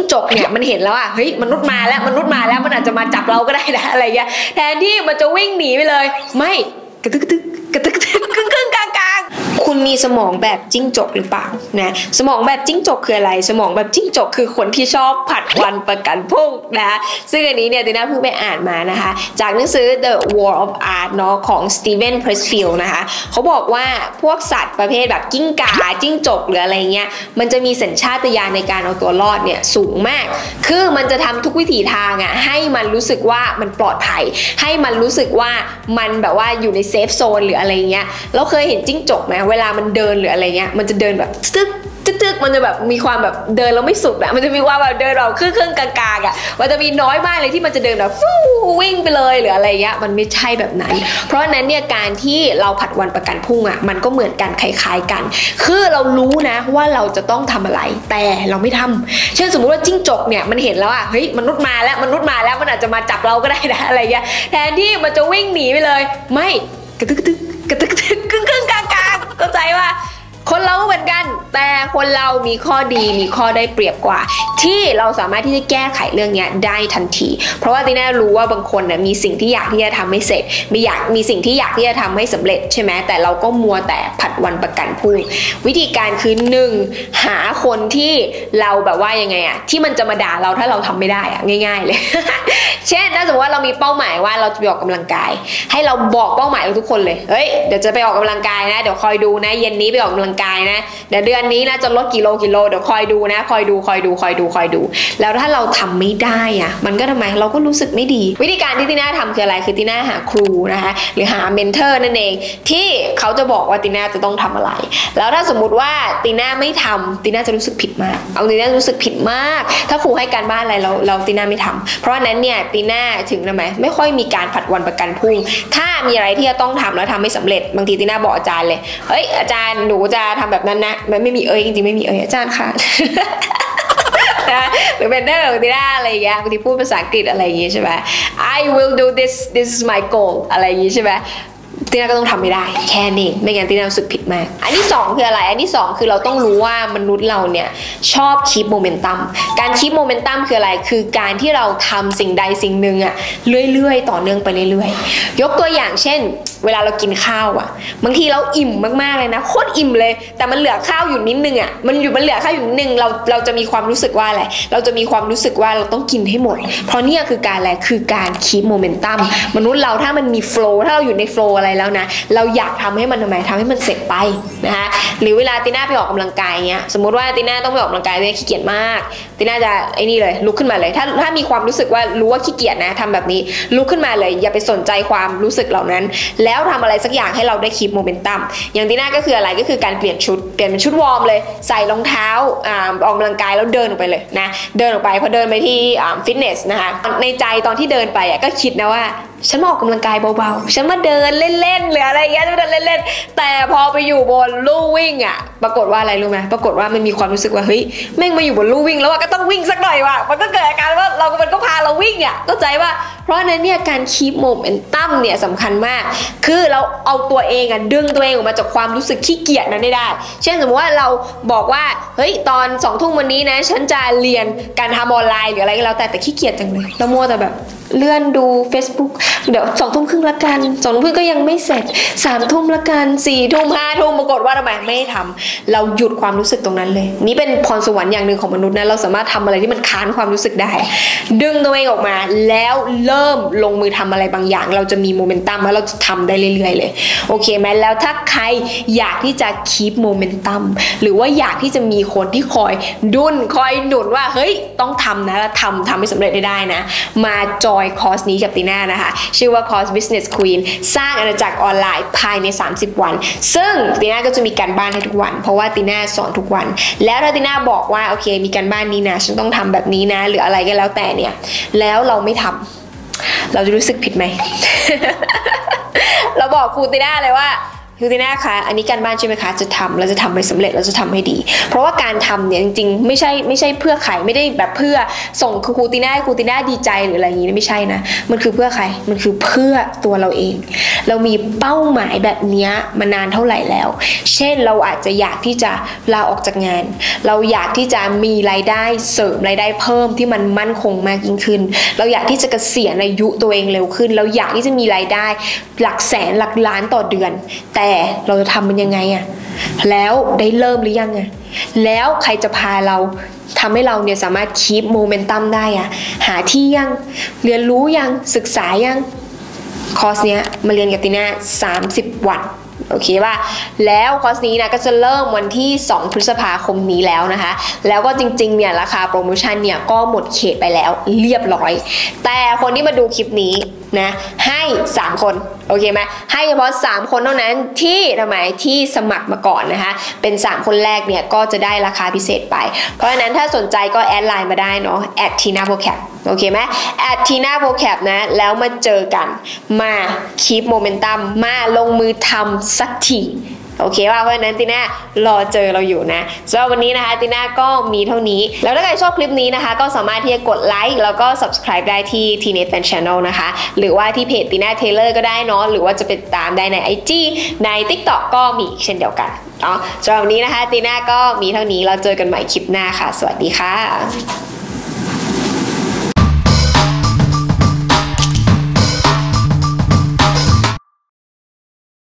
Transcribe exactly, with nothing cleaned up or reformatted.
จกเนี่ยมันเห็นแล้วอ่ะเฮ้ยมนุษย์มาแล้วมนุษย์มาแล้วมันอาจจะมาจับเราก็ได้นะอะไรเงี้ยแทนที่มันจะวิ่งหนีไปเลยไม่กระตึกกระตึกกระตึกกึ่งกึ่งกลางกลางคุณมีสมองแบบจิ้งจกหรือเปล่านะสมองแบบจิ้งจกคืออะไรสมองแบบจิ้งจกคือคนที่ชอบผัดวันประกันพรุ่งนะคะซึ่งอันนี้เนี่ยติน่าเพิ่งไปอ่านมานะคะจากหนังสือ The War of Art เนาะของ Steven Pressfield นะคะเขาบอกว่าพวกสัตว์ประเภทแบบกิ้งก่าจิ้งจกหรืออะไรเงี้ยมันจะมีสัญชาตญาณในการเอาตัวรอดเนี่ยสูงมากคือมันจะทำทุกวิถีทางอ่ะให้มันรู้สึกว่ามันปลอดภัยให้มันรู้สึกว่ามันแบบว่าอยู่ในเซฟโซนหรืออะไรเงี้ยเราเคยเห็นจิ้งจกไหมเวลามันเดินหรืออะไรเงี้ยมันจะเดินแบบตึ๊กตึ๊กมันจะแบบมีความแบบเดินแล้วไม่สุดอะมันจะมีความแบบเดินแบบครึ่งๆกลางๆอะมันจะมีน้อยมากเลยที่มันจะเดินแบบฟู่วิ่งไปเลยหรืออะไรเงี้ยมันไม่ใช่แบบนั้นเพราะฉะนั้นเนี่ยการที่เราผัดวันประกันพรุ่งอะมันก็เหมือนกันคล้ายๆกันคือเรารู้นะว่าเราจะต้องทำอะไรแต่เราไม่ทำเช่นสมมุติว่าจิ้งจกเนี่ยมันเห็นแล้วอะเฮ้ยมนุษย์มาแล้วมนุษย์มาแล้วมันอาจจะมาจับเราก็ได้นะอะไรเงี้ยแทนที่มันจะวิ่งหนีไปเลยไม่กระตึกกระตึกกระตึกกระตึกครึ่งๆกลางๆเข้าใจว่าคนเราเหมือนกันแต่คนเรามีข้อดีมีข้อได้เปรียบกว่าที่เราสามารถที่จะแก้ไขเรื่องนี้ได้ทันทีเพราะว่าติน่ารู้ว่าบางคนเนี่ยมีสิ่งที่อยากที่จะทำให้เสร็จมีอยากมีสิ่งที่อยากที่จะทำให้สำเร็จใช่ไหมแต่เราก็มัวแต่ผัดวันประกันพรุ่งวิธีการคือหนึ่งหาคนที่เราแบบว่ายังไงอะที่มันจะมาด่าเราถ้าเราทำไม่ได้อะง่ายๆเลย เช่นถ้าสมมติว่าเรามีเป้าหมายว่าเราจะไปออกกำลังกายให้เราบอกเป้าหมายเราทุกคนเลยเฮ้ยเดี๋ยวจะไปออกกำลังกายนะเดี๋ยวคอยดูนะเย็นนี้ไปออกกำลังกายนะเดี๋ยวเดือนนี้นะจะลดกิโลกิโลเดี๋ยวคอยดูนะคอยดูคอยดูคอยดูคอยดูแล้วถ้าเราทำไม่ได้อะมันก็ทำไมเราก็รู้สึกไม่ดีวิธีการที่ติน่าทำคืออะไรคือติน่าหาครูนะคะหรือหาเมนเทอร์นั่นเองที่เขาจะบอกว่าติน่าจะต้องทำอะไรแล้วถ้าสมมุติว่าติน่าไม่ทำติน่าจะรู้สึกผิดมากเอาติน่ารู้สึกผิดมากถ้าครูให้การบ้านอะไรเราเราติน่าไม่ทำเพราะฉะนั้นเนี่ยติน่าถึงทำไมไม่ค่อยมีการผัดวันประกันพรุ่งถ้ามีอะไรที่จะต้องทำแล้วทำไม่สำเร็จบางทีติน่าบอกอาจารย์เลยเฮ้ยอาจารย์หนูจะทำแบบนั้นนะมันไม่มีเอ้ยจริงๆไม่มีเอ้ยอาจารย์ค่ะ นะหรือเป็นเนอร์ติน่าอะไรอย่างเงี้ยบางทีพูดภาษาอังกฤษอะไรอย่างงี้ใช่ไหม I will do this this is my goal อะไรอย่างงี้ใช่ไหมติน่าก็ต้องทำไม่ได้แค่นี้ไม่งั้นติน่ารู้สึกผิดมากอันที่สองคืออะไรอันที่สองคือเราต้องรู้ว่ามนุษย์เราเนี่ยชอบคีปโมเมนตัมการคีปโมเมนตัมคืออะไรคือการที่เราทำสิ่งใดสิ่งหนึ่งอะเรื่อยๆต่อเนื่องไปเรื่อยๆยกตัวอย่างเช่นเวลาเรากินข้าวอะบางทีเราอิ่มมากๆเลยนะโคตรอิ่มเลยแต่มันเหลือข้าวอยู่นิดนึงอะมันอยู่มันเหลือข้าวอยู่นิดนึงเราเราจะมีความรู้สึกว่าอะไรเราจะมีความรู้สึกว่าเราต้องกินให้หมดเพราะเนี่ยคือการอะไรคือการคีปโมเมนตัมมนุษย์เราถ้ามันมีโฟลว์ถ้าเราอยู่ในโฟลว์อะไรแล้วนะเราอยากทำให้มันทำไมทำให้มันเสร็จไปนะคะหรือเวลาติน่าไปออกกำลังกายเงี้ยสมมติว่าติน่าต้องไปออกกำลังกายเนี่ยขี้เกียจมากติน่าจะไอ้นี่เลยลุกขึ้นมาเลยถ้าถ้ามีความรู้สึกว่ารู้ว่าขี้เกียจนะทำแบบนี้ลุกขึ้นมาเลยอย่าไปสนใจความรู้สึกเหล่านั้นแล้วทำอะไรสักอย่างให้เราได้คีปโมเมนตัมอย่างติน่าก็คืออะไรก็คือการเปลี่ยนชุดเปลี่ยนเป็นชุดวอร์มเลยใส่รองเท้าอ่าออกกำลังกายแล้วเดินออกไปเลยนะเดินออกไปพอเดินไปที่อ่าฟิตเนสนะคะในใจตอนที่เดินไปอ่ะก็คิดนะว่าฉันมาออกกำลังกายเบาๆฉันมาเดินเล่นๆหรืออะไรเงี้ยฉันมาเดินเล่นๆแต่พอไปอยู่บนลู่วิ่งอ่ะปรากฏว่าอะไรรู้ไหมปรากฏว่ามันมีความรู้สึกว่าเฮ้ยแม่งมาอยู่บนลู่วิ่งแล้วก็ต้องวิ่งสักหน่อยว่ะมันก็เกิดอาการว่าเรามันก็พาเราวิ่งอ่ะเข้าใจว่าเพราะนั้นเนี่ยการคีปโมเมนตัมเนี่ยสำคัญมากคือเราเอาตัวเองอ่ะดึงตัวเองออกมาจากความรู้สึกขี้เกียจนั้นได้เช่นสมมติว่าเราบอกว่าเฮ้ยตอนสองทุ่มวันนี้นะฉันจะเรียนการทำออนไลน์หรืออะไรก็แล้วแต่แต่ขี้เกียจจังเลยเรามัวแต่แบบเลื่อนดู Facebook เดี๋ยวสองทุ่มครึ่งละกันสองทุ่มครึ่งก็ยังไม่เสร็จสามทุ่มละกันสี่ทุ่มห้าทุ่มปรากฏว่าทำไมไม่ทำเราหยุดความรู้สึกตรงนั้นเลยนี่เป็นพรสวรรค์อย่างหนึ่งของมนุษย์นะเราสามารถทำอะไรที่มันค้านความรู้สึกได้ดึงตัวเองออกมาแล้วเริ่มลงมือทำอะไรบางอย่างเราจะมีโมเมนตัมแล้วเราจะทำได้เรื่อยๆเลยโอเคไหมแล้วถ้าใครอยากที่จะคีปโมเมนตัมหรือว่าอยากที่จะมีคนที่คอยดุนคอยหนุนว่าเฮ้ยต้องทำนะแล้วทำทำให้สำเร็จได้นะมาจอยคอร์สนี้กับติน่านะคะชื่อว่าคอร์ส Business Queen สร้างอาณาจักรออนไลน์ภายในสามสิบวันซึ่งติน่าก็จะมีการบ้านให้ทุกวันเพราะว่าติน่าสอนทุกวันแล้วถ้าติน่าบอกว่าโอเคมีการบ้านนี้นะฉันต้องทำแบบนี้นะหรืออะไรก็แล้วแต่เนี่ยแล้วเราไม่ทำเราจะรู้สึกผิดไหม เราบอกครูติน่าเลยว่าครูติน่าคะอันนี้การบ้านใช่ไหมคะจะทำเราจะทำให้สำเร็จเราจะทำให้ดีเพราะว่าการทำเนี่ยจริงๆไม่ใช่ไม่ใช่เพื่อใครไม่ได้แบบเพื่อส่งครูติน่าครูติน่าดีใจหรืออะไรอย่างนี้ไม่ใช่นะมันคือเพื่อใครมันคือเพื่อตัวเราเองเรามีเป้าหมายแบบนี้มานานเท่าไหร่แล้วเช่นเราอาจจะอยากที่จะลาออกจากงานเราอยากที่จะมีรายได้เสริมรายได้เพิ่มที่มันมั่นคงมากยิ่งขึ้นเราอยากที่จะเกษียณอายุตัวเองเร็วขึ้นเราอยากที่จะมีรายได้หลักแสนหลักล้านต่อเดือนแต่เราจะทำมันยังไงอะแล้วได้เริ่มหรือยังอะแล้วใครจะพาเราทำให้เราเนี่ยสามารถคีปโมเมนตัมได้อะหาที่ยังเรียนรู้ยังศึกษายังคอร์สเนี้ยมาเรียนกับติน่าสามสิบวันโอเคป่ะแล้วคอร์สนี้นะก็จะเริ่มวันที่สองพฤษภาคมนี้แล้วนะคะแล้วก็จริงๆเนี่ยราคาโปรโมชั่นเนี่ยก็หมดเขตไปแล้วเรียบร้อยแต่คนที่มาดูคลิปนี้นะให้สามคนโอเคไหมให้เฉพาะสามคนเท่านั้นที่ทำไมที่สมัครมาก่อนนะคะเป็นสามคนแรกเนี่ยก็จะได้ราคาพิเศษไปเพราะฉะนั้นถ้าสนใจก็แอดไลน์มาได้เนาะแอดทีน่าโปรแคปโอเคไหมแอดทีน่าโปรแคปนะแล้วมาเจอกันมาคีปโมเมนตัมมาลงมือทำสักทีโอเคว่าเพราะฉะนั้นติน่ารอเจอเราอยู่นะสำหรับวันนี้นะคะติน่าก็มีเท่านี้แล้วถ้าใครชอบคลิปนี้นะคะก็สามารถที่จะกดไลค์แล้วก็ subscribe ได้ที่ Teenage Fan Channel นะคะหรือว่าที่เพจติน่าเทเลอร์ก็ได้เนาะหรือว่าจะไปตามได้ใน ไอ จี ใน TikTok ก็มีเช่นเดียวกันเนาะสำหรับวันนี้นะคะติน่าก็มีเท่านี้เราเจอกันใหม่คลิปหน้าค่ะสวัสดีค่ะ